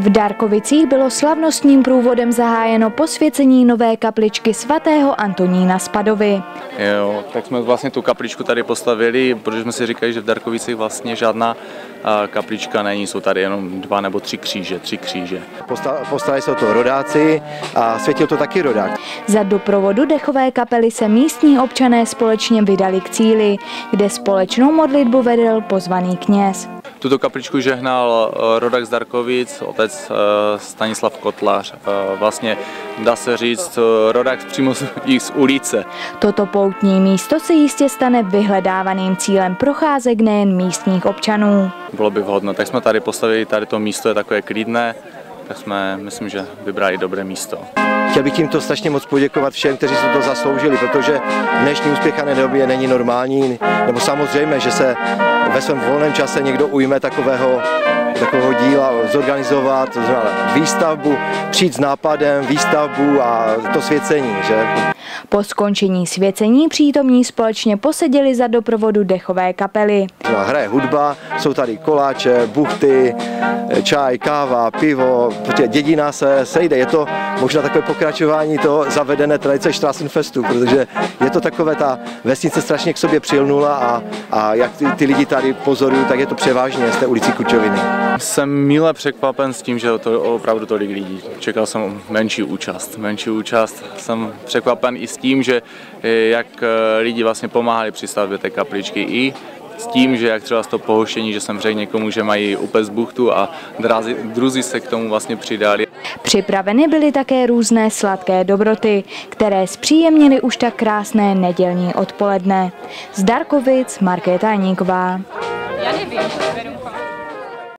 V Darkovicích bylo slavnostním průvodem zahájeno posvěcení nové kapličky svatého Antonína z Padovy. Jo, tak jsme vlastně tu kapličku tady postavili, protože jsme si říkali, že v Darkovicích vlastně žádná kaplička není, jsou tady jenom 2 nebo 3 kříže, 3 kříže. Postarali se o to rodáci a světil to taky rodák. Za doprovodu dechové kapely se místní občané společně vydali k cíli, kde společnou modlitbu vedl pozvaný kněz. Tuto kapličku žehnal rodak z Darkovic, otec Stanislav Kotlař. Vlastně dá se říct rodak přímo z ulice. Toto poutní místo se jistě stane vyhledávaným cílem procházek nejen místních občanů. Bylo by vhodno, tak jsme tady postavili, tady to místo je takové klidné, tak jsme, myslím, že vybrali dobré místo. Chtěl bych tímto strašně moc poděkovat všem, kteří se to zasloužili, protože v dnešní uspěchané době není normální, nebo samozřejmě, že se ve svém volném čase někdo ujme takového díla, zorganizovat, výstavbu, přijít s nápadem, výstavbu a to svěcení, že? Po skončení svěcení přítomní společně poseděli za doprovodu dechové kapely. Hraje hudba, jsou tady koláče, buchty, čaj, káva, pivo, protože dědina se sejde. Je to možná takové pokračování toho zavedené tradice Straßenfestu, protože je to takové, ta vesnice strašně k sobě přilnula a jak ty lidi tady pozorují, tak je to převážně z té ulici Kučoviny. Jsem mile překvapen s tím, že to opravdu tolik lidí. Čekal jsem menší účast. Jsem překvapen i s tím, že jak lidi vlastně pomáhali při stavbě té kapličky, i s tím, že jak třeba z toho pohoštění, že jsem řekl někomu, že mají upec buchtu a druzí se k tomu vlastně přidali. Připraveny byly také různé sladké dobroty, které zpříjemnily už tak krásné nedělní odpoledne. Z Darkovic Markéta Aníková. Já nevím.